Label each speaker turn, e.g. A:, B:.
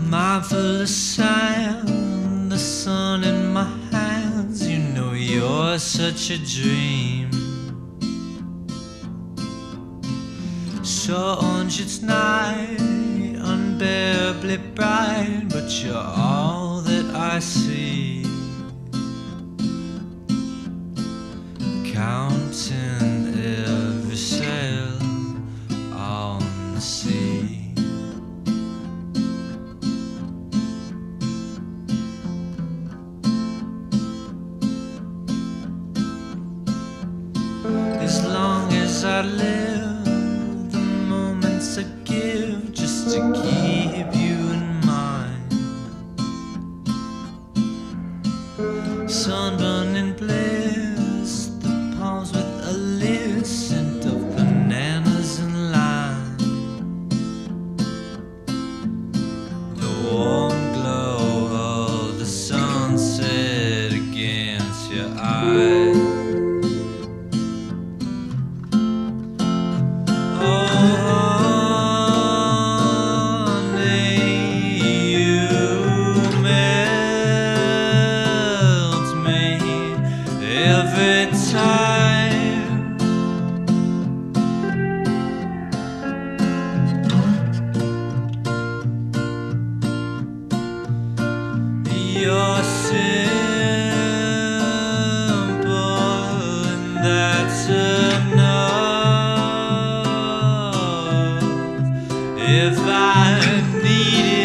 A: Mindful of sand, the sun in my hands. You know you're such a dream. Orange, it's night, unbearably bright, but you're all that I see. Counting every sail on the sea. As long as I live, I give just to keep you in mind. Sunburn in bliss, the palms with a list, scent of bananas and lime. The warm glow of the sunset against your eyes. Every time you're simple, and that's enough. If I needed